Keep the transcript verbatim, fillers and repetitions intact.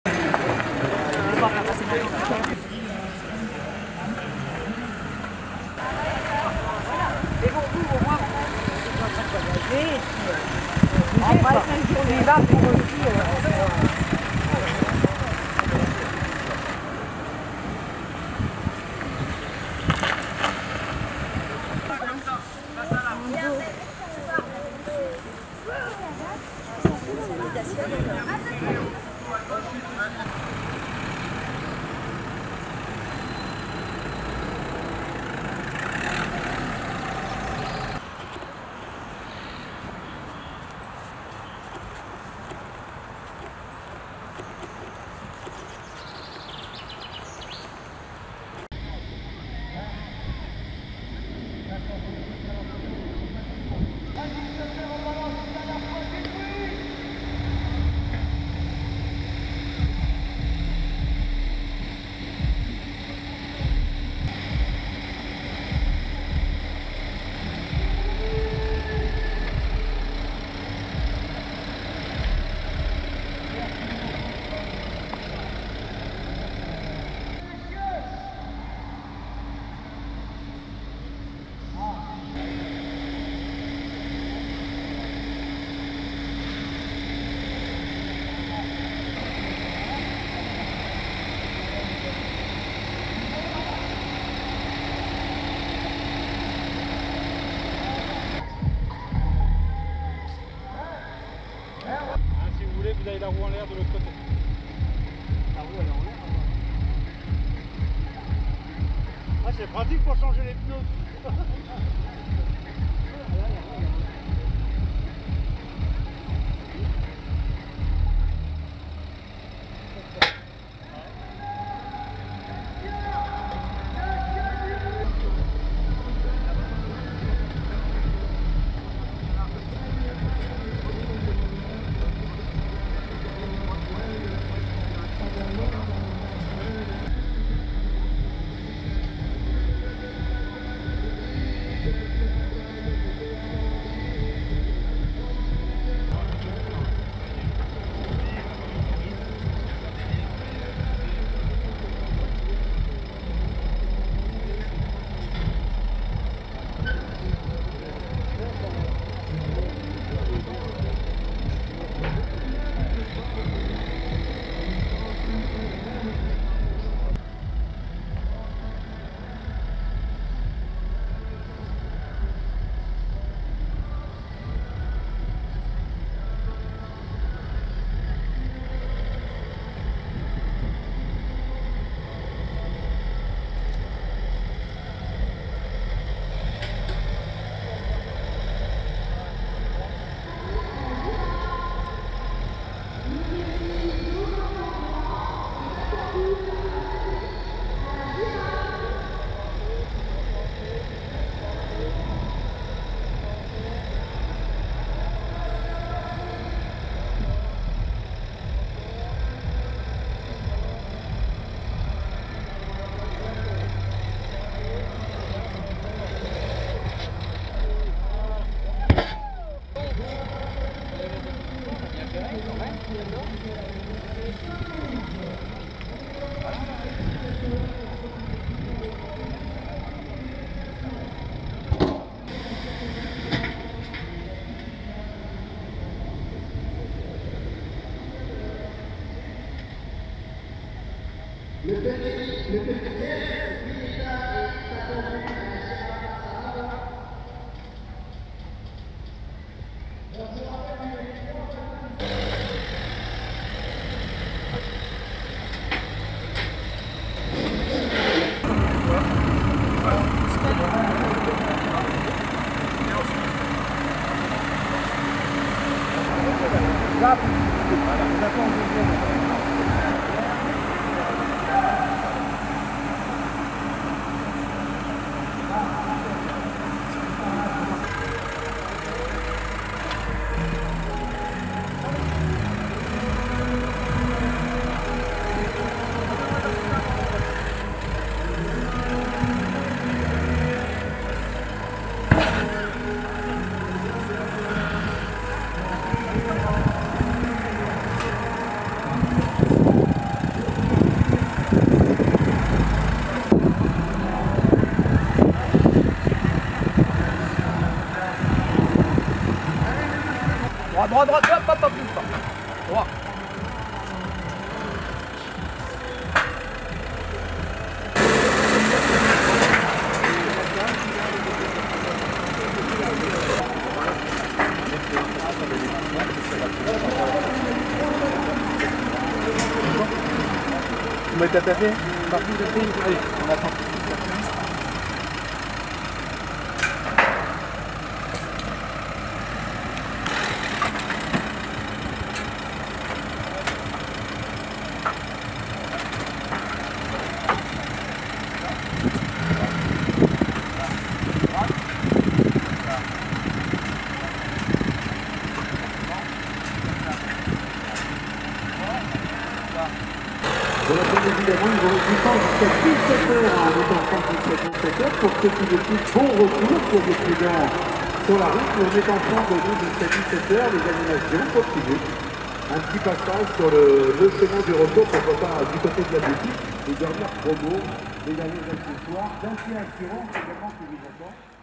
Vous avez la roue en l'air de l'autre côté. La roue elle est en l'air. Ah, c'est pratique pour changer les pneus. Droit, droit, droit, hop, hop, hop, hop. Droit. Vous m'êtes attaché? Parti de fil? Allez, on attend. Voilà, bien évidemment, ils vont descendre jusqu'à dix-sept heures en étant jusqu'à dix-sept heures pour ceux qui décident bon retour, soyez prudents sur la route. On est ensemble nous jusqu'à dix-sept heures, les animations continuent. Un petit passage sur le, le chemin du retour, pourquoi pas du côté de la boutique, les dernières promos, les derniers accessoires, Dacia Assurance également qui vous attend.